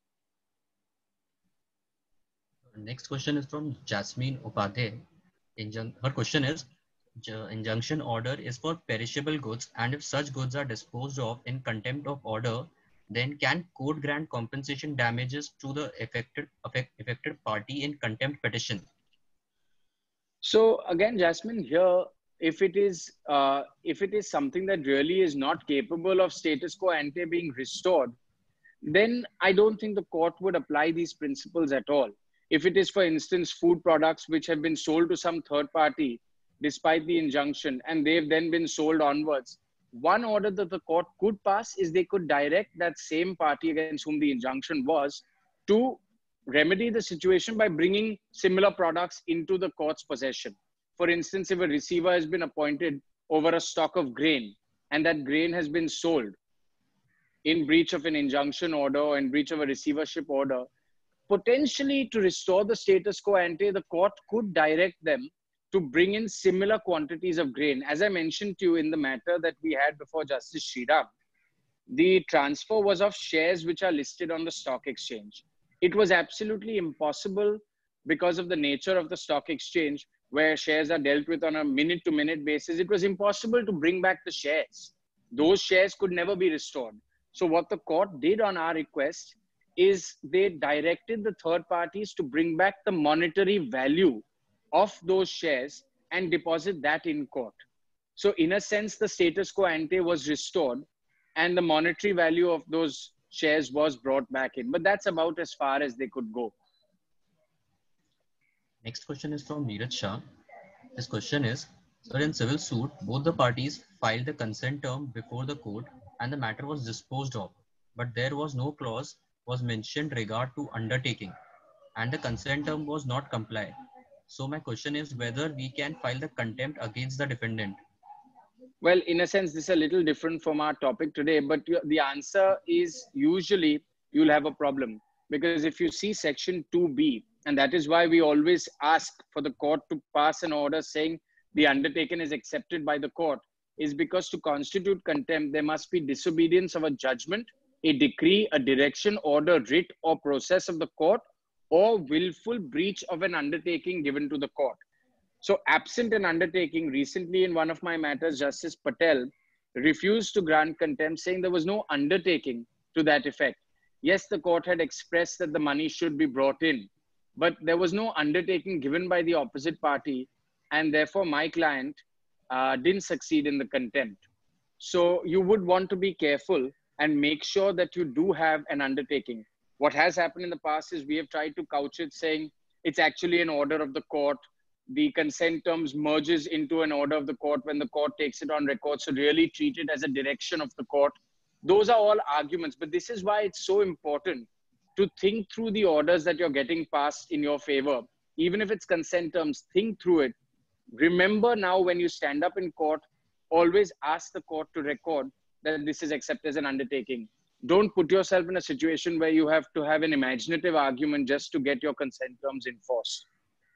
Next question is from Jasmine Upadhyay. Injun her question is, injunction order is for perishable goods, and if such goods are disposed of in contempt of order, then can court grant compensation damages to the affected affect, affected party in contempt petition? So again, Jasmine, here, if it is uh, if it is something that really is not capable of status quo ante being restored, then I don't think the court would apply these principles at all. If it is, for instance, food products which have been sold to some third party despite the injunction, and they've then been sold onwards, one order that the court could pass is they could direct that same party against whom the injunction was to remedy the situation by bringing similar products into the court's possession. For instance, if a receiver has been appointed over a stock of grain and that grain has been sold in breach of an injunction order or in breach of a receivership order, potentially to restore the status quo ante, the court could direct them to bring in similar quantities of grain. As I mentioned to you in the matter that we had before Justice Sriram, the transfer was of shares which are listed on the stock exchange. It was absolutely impossible because of the nature of the stock exchange, where shares are dealt with on a minute to minute basis. It was impossible to bring back the shares. Those shares could never be restored. So what the court did on our request is they directed the third parties to bring back the monetary value of those shares and deposit that in court. So in a sense, the status quo ante was restored and the monetary value of those shares was brought back in. But that's about as far as they could go. Next question is from Neeraj Shah. His question is, sir, in civil suit, both the parties filed the consent term before the court and the matter was disposed of, but there was no clause was mentioned regard to undertaking, and the consent term was not complied. So my question is whether we can file the contempt against the defendant. Well, in a sense, this is a little different from our topic today, but the answer is usually you'll have a problem, because if you see section two B, and that is why we always ask for the court to pass an order saying the undertaken is accepted by the court, is because to constitute contempt, there must be disobedience of a judgment, a decree, a direction, order, writ, or process of the court, or willful breach of an undertaking given to the court. So absent an undertaking, recently in one of my matters, Justice Patel refused to grant contempt, saying there was no undertaking to that effect. Yes, the court had expressed that the money should be brought in, but there was no undertaking given by the opposite party, and therefore my client uh, didn't succeed in the contempt. So you would want to be careful and make sure that you do have an undertaking. What has happened in the past is we have tried to couch it saying it's actually an order of the court. The consent terms merges into an order of the court when the court takes it on record. So really treat it as a direction of the court. Those are all arguments, but this is why it's so important to think through the orders that you're getting passed in your favor. Even if it's consent terms, think through it. Remember now when you stand up in court, always ask the court to record that this is accepted as an undertaking. Don't put yourself in a situation where you have to have an imaginative argument just to get your consent terms enforced.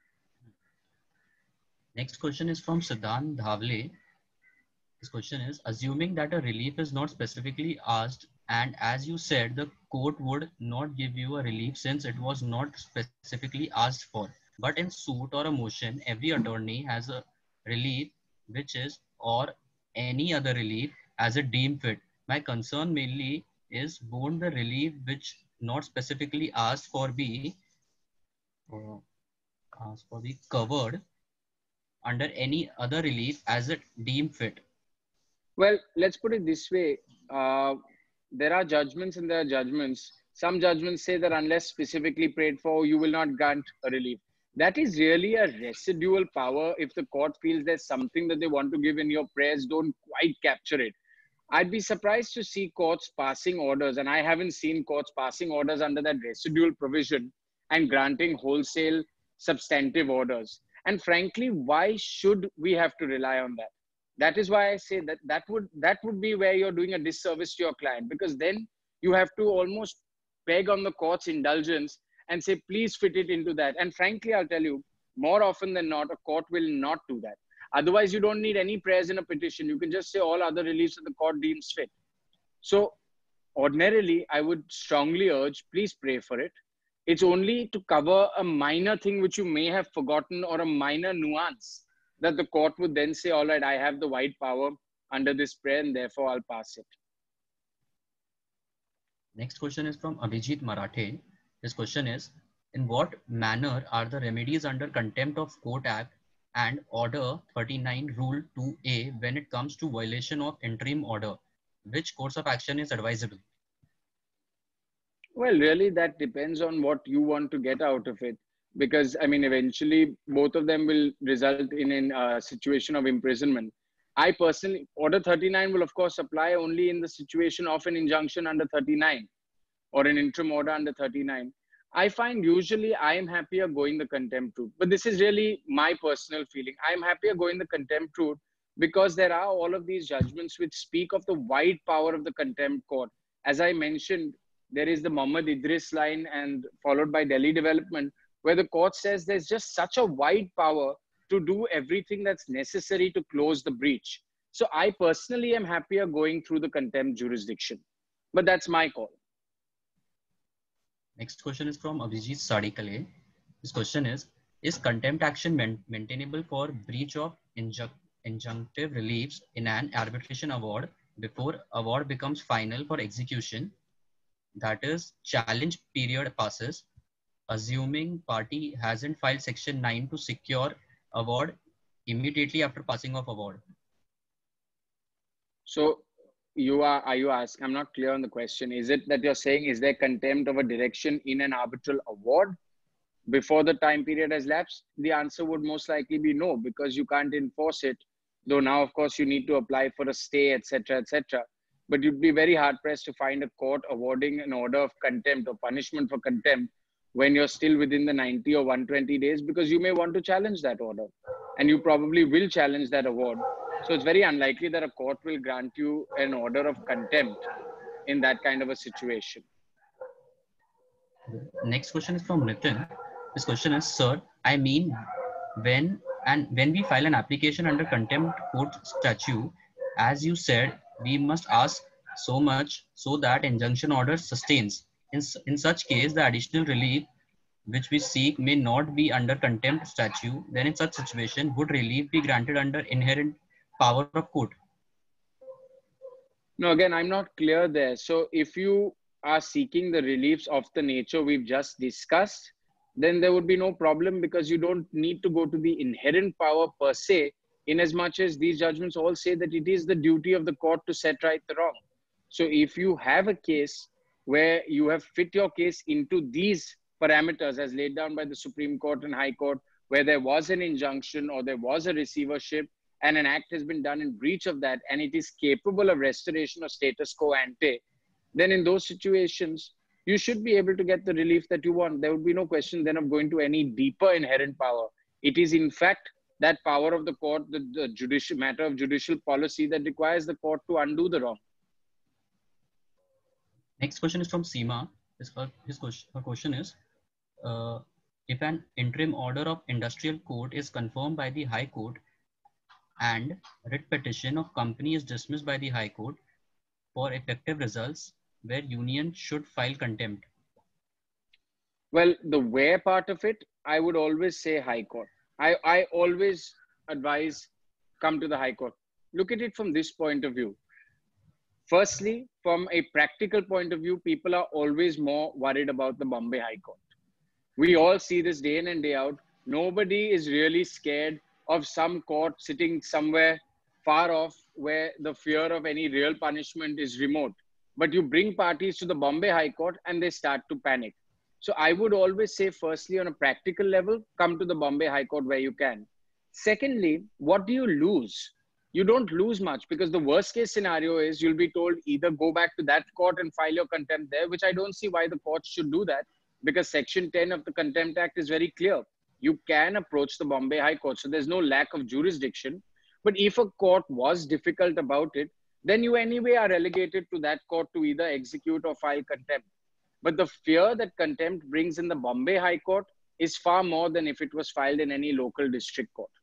Next question is from Siddhant Dhavle. This question is, assuming that a relief is not specifically asked, and as you said, the court would not give you a relief since it was not specifically asked for. But in suit or a motion, every attorney has a relief which is, or any other relief as it deemed fit. My concern mainly is, won't the relief which not specifically asked for be uh, asked for be covered under any other relief as it deemed fit? Well, let's put it this way. Uh, there are judgments and there are judgments. Some judgments say that unless specifically prayed for, you will not grant a relief. That is really a residual power. If the court feels there's something that they want to give in your prayers, don't quite capture it. I'd be surprised to see courts passing orders, and I haven't seen courts passing orders under that residual provision and granting wholesale substantive orders. And frankly, why should we have to rely on that? That is why I say that that would, that would be where you're doing a disservice to your client, because then you have to almost beg on the court's indulgence and say, please fit it into that. And frankly, I'll tell you, more often than not, a court will not do that. Otherwise, you don't need any prayers in a petition. You can just say all other reliefs that the court deems fit. So ordinarily, I would strongly urge, please pray for it. It's only to cover a minor thing which you may have forgotten or a minor nuance that the court would then say, all right, I have the wide power under this prayer and therefore I'll pass it. Next question is from Abhijit Marathe. This question is, in what manner are the remedies under Contempt of Court Act and Order thirty-nine Rule two A when it comes to violation of interim order? Which course of action is advisable? Well, really, that depends on what you want to get out of it. Because, I mean, eventually, both of them will result in a situation of imprisonment. I personally, Order thirty-nine will, of course, apply only in the situation of an injunction under thirty-nine or an interim order under thirty-nine. I find usually I am happier going the contempt route. But this is really my personal feeling. I am happier going the contempt route because there are all of these judgments which speak of the wide power of the contempt court. As I mentioned, there is the Muhammad Idris line and followed by Delhi Development, where the court says there's just such a wide power to do everything that's necessary to close the breach. So I personally am happier going through the contempt jurisdiction, but that's my call. Next question is from Abhijit Sadikale. This question is, is contempt action maintainable for breach of injun injunctive reliefs in an arbitration award before award becomes final for execution? That is, challenge period passes, assuming party hasn't filed section nine to secure award immediately after passing of award. So you are, are you asking, I'm not clear on the question. Is it that you're saying, is there contempt of a direction in an arbitral award before the time period has lapsed? The answer would most likely be no, because you can't enforce it. Though now, of course, you need to apply for a stay, et cetera, et cetera. But you'd be very hard pressed to find a court awarding an order of contempt or punishment for contempt when you're still within the ninety or one hundred twenty days, because you may want to challenge that order and you probably will challenge that award. So it's very unlikely that a court will grant you an order of contempt in that kind of a situation. Next question is from Nitin. This question is, sir, I mean, when and when we file an application under contempt court statute, as you said, we must ask so much so that injunction order sustains. In, in such case, the additional relief which we seek may not be under contempt statute. Then in such situation, would relief be granted under inherent power of court? No, again, I'm not clear there. So if you are seeking the reliefs of the nature we've just discussed, then there would be no problem, because you don't need to go to the inherent power per se, in as much as these judgments all say that it is the duty of the court to set right the wrong. So if you have a case where you have fit your case into these parameters as laid down by the Supreme Court and High Court, where there was an injunction or there was a receivership and an act has been done in breach of that, and it is capable of restoration of status quo ante, then in those situations, you should be able to get the relief that you want. There would be no question then of going to any deeper inherent power. It is in fact that power of the court, the, the judicial matter of judicial policy that requires the court to undo the wrong. Next question is from Seema. His, his question, her question is, uh, if an interim order of industrial court is confirmed by the High Court and writ petition of company is dismissed by the High Court for effective results, where union should file contempt? Well, the where part of it, I would always say High Court. I, I always advise come to the High Court. Look at it from this point of view. Firstly, from a practical point of view, people are always more worried about the Bombay High Court. We all see this day in and day out. Nobody is really scared of some court sitting somewhere far off where the fear of any real punishment is remote. But you bring parties to the Bombay High Court and they start to panic. So I would always say, firstly, on a practical level, come to the Bombay High Court where you can. Secondly, what do you lose? You don't lose much, because the worst case scenario is you'll be told either go back to that court and file your contempt there, which I don't see why the court should do that, because Section ten of the Contempt Act is very clear. You can approach the Bombay High Court. So there's no lack of jurisdiction. But if a court was difficult about it, then you anyway are relegated to that court to either execute or file contempt. But the fear that contempt brings in the Bombay High Court is far more than if it was filed in any local district court.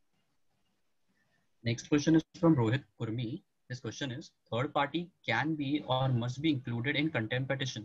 Next question is from Rohit Kurmi. His question is, third party can be or must be included in contempt petition?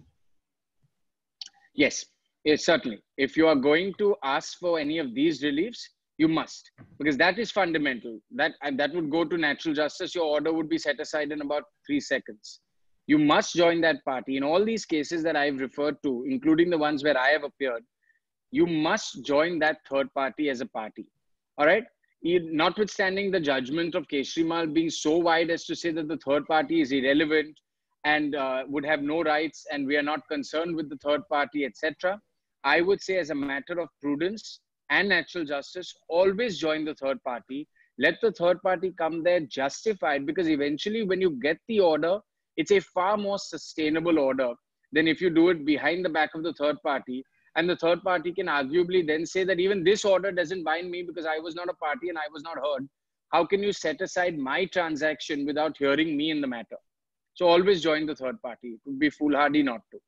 Yes, yes, certainly. If you are going to ask for any of these reliefs, you must, because that is fundamental. That, and that would go to natural justice. Your order would be set aside in about three seconds. You must join that party. In all these cases that I've referred to, including the ones where I have appeared, you must join that third party as a party. All right? Notwithstanding the judgment of Keshrimal being so wide as to say that the third party is irrelevant and uh, would have no rights and we are not concerned with the third party, et cetera, I would say as a matter of prudence and natural justice, always join the third party. Let the third party come there justified, because eventually when you get the order, it's a far more sustainable order than if you do it behind the back of the third party. And the third party can arguably then say that even this order doesn't bind me because I was not a party and I was not heard. How can you set aside my transaction without hearing me in the matter? So always join the third party. It would be foolhardy not to.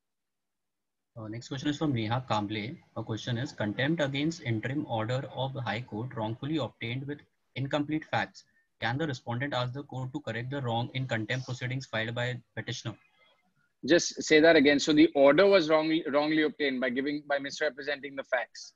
Uh, next question is from Neha Kamble. Her question is, contempt against interim order of the High Court wrongfully obtained with incomplete facts. Can the respondent ask the court to correct the wrong in contempt proceedings filed by petitioner? Just say that again. So the order was wrongly wrongly obtained by giving by misrepresenting the facts.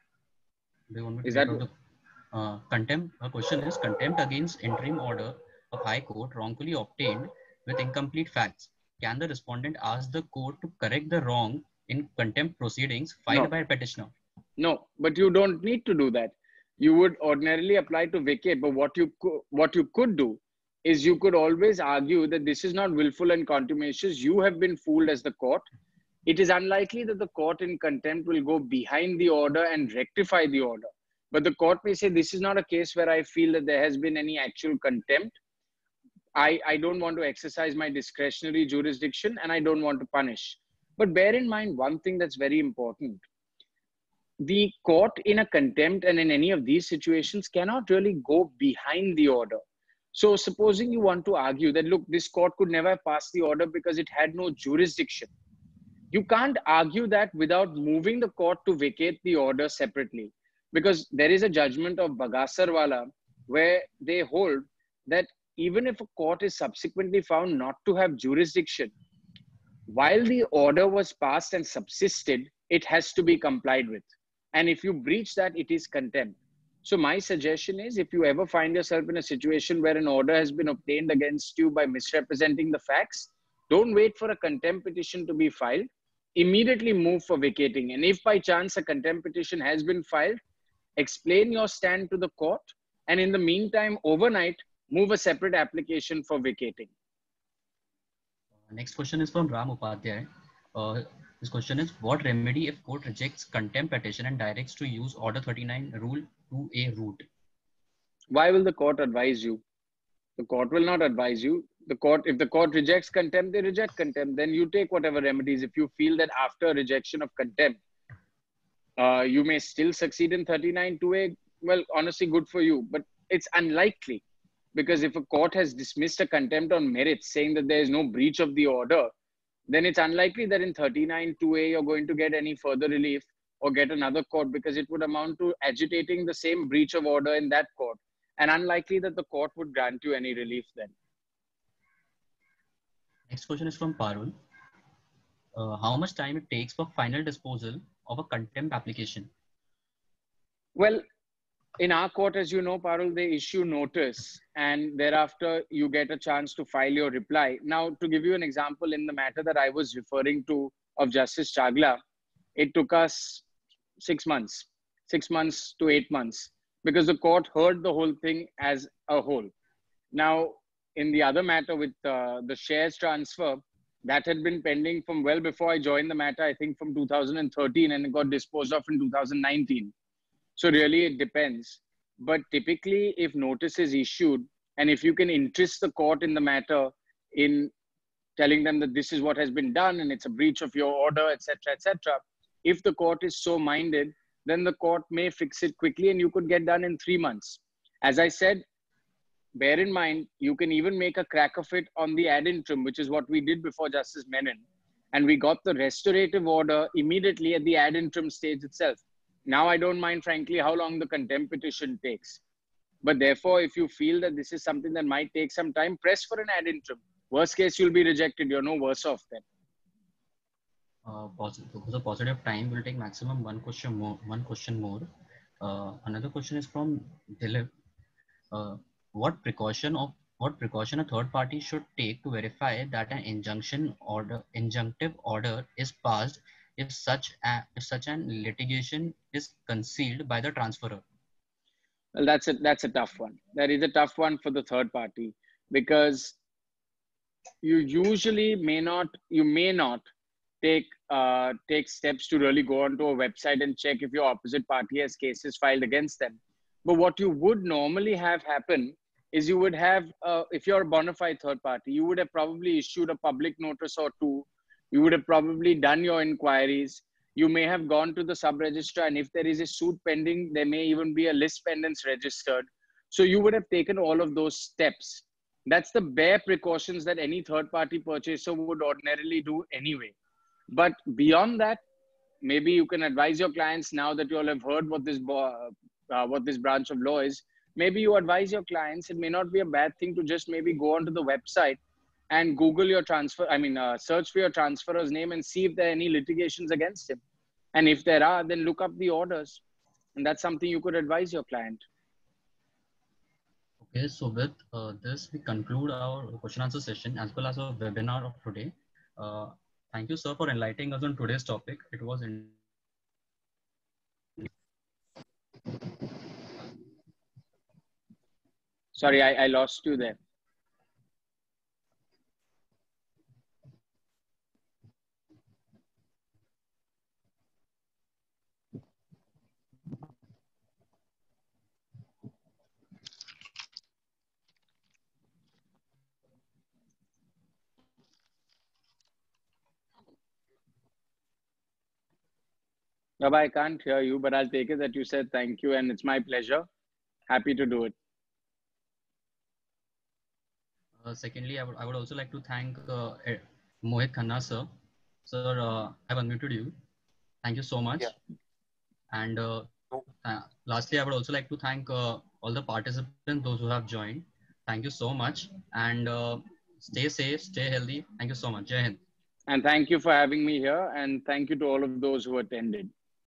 Do you want me to is that the uh, contempt? Her question is, contempt against interim order of High Court wrongfully obtained with incomplete facts. Can the respondent ask the court to correct the wrong in contempt proceedings filed no. by a petitioner? No, but you don't need to do that. You would ordinarily apply to vacate, but what you co what you could do is you could always argue that this is not willful and contumacious. You have been fooled as the court. It is unlikely that the court in contempt will go behind the order and rectify the order. But the court may say, this is not a case where I feel that there has been any actual contempt. I, I don't want to exercise my discretionary jurisdiction and I don't want to punish. But bear in mind one thing that's very important. The court in a contempt and in any of these situations cannot really go behind the order. So supposing you want to argue that, look, this court could never pass the order because it had no jurisdiction. You can't argue that without moving the court to vacate the order separately, because there is a judgment of Bagasarwala where they hold that even if a court is subsequently found not to have jurisdiction, while the order was passed and subsisted, it has to be complied with. And if you breach that, it is contempt. So my suggestion is, if you ever find yourself in a situation where an order has been obtained against you by misrepresenting the facts, don't wait for a contempt petition to be filed. Immediately move for vacating. And if by chance a contempt petition has been filed, explain your stand to the court. And in the meantime, overnight, move a separate application for vacating. Next question is from Ram Upadhyay. Uh, This question is, what remedy if court rejects contempt petition and directs to use Order thirty-nine Rule two A route? Why will the court advise you? The court will not advise you. The court, if the court rejects contempt, they reject contempt. Then you take whatever remedies. If you feel that after rejection of contempt, uh, you may still succeed in thirty-nine two A, well, honestly, good for you, but it's unlikely, because if a court has dismissed a contempt on merits saying that there is no breach of the order, then it's unlikely that in thirty-nine two A you're going to get any further relief or get another court, because it would amount to agitating the same breach of order in that court, and unlikely that the court would grant you any relief then. Next question is from Parul. Uh, how much time it takes for final disposal of a contempt application? Well, in our court, as you know, Parul, they issue notice and thereafter you get a chance to file your reply. Now, to give you an example, in the matter that I was referring to of Justice Chagla, it took us six months, six months to eight months, because the court heard the whole thing as a whole. Now, in the other matter with uh, the shares transfer, that had been pending from well before I joined the matter, I think from two thousand thirteen, and it got disposed of in two thousand nineteen. So really it depends. But typically if notice is issued and if you can interest the court in the matter in telling them that this is what has been done and it's a breach of your order, et cetera, et cetera. If the court is so minded, then the court may fix it quickly and you could get done in three months. As I said, bear in mind, you can even make a crack of it on the ad interim, which is what we did before Justice Menon. And we got the restorative order immediately at the ad interim stage itself. Now, I don't mind, frankly, how long the contempt petition takes. But therefore, if you feel that this is something that might take some time, press for an ad interim. Worst case, you'll be rejected. You're no worse off then. Uh, positive, because of positive time will take maximum one question more. One question more. Uh, another question is from Dilip. Uh, what precaution of what precaution a third party should take to verify that an injunction order, injunctive order, is passed if such a, if such an litigation is concealed by the transferor? Well, that's a that's a tough one. That is a tough one for the third party, because you usually may not, you may not take uh, take steps to really go onto a website and check if your opposite party has cases filed against them. But what you would normally have happen is you would have, uh, if you're a bona fide third party, you would have probably issued a public notice or two. You would have probably done your inquiries. You may have gone to the sub-registrar, and if there is a suit pending, there may even be a list pendants registered. So you would have taken all of those steps. That's the bare precautions that any third-party purchaser would ordinarily do anyway. But beyond that, maybe you can advise your clients, now that you all have heard what this uh, what this branch of law is. Maybe you advise your clients, it may not be a bad thing to just maybe go onto the website and Google your transfer, I mean, uh, search for your transferor's name and see if there are any litigations against him. And if there are, then look up the orders. And that's something you could advise your client. Okay, so with uh, this, we conclude our question answer session as well as our webinar of today. Uh, thank you, sir, for enlightening us on today's topic. It was in Sorry, I, I lost you there. Baba, I can't hear you, but I'll take it that you said thank you and it's my pleasure. Happy to do it. Uh, secondly, I would, I would also like to thank uh, Mohit Khanna, sir. Sir, uh, I've unmuted you. Thank you so much. Yeah. And uh, uh, lastly, I would also like to thank uh, all the participants, those who have joined. Thank you so much. And uh, stay safe, stay healthy. Thank you so much. Jai Hind. And thank you for having me here. And thank you to all of those who attended.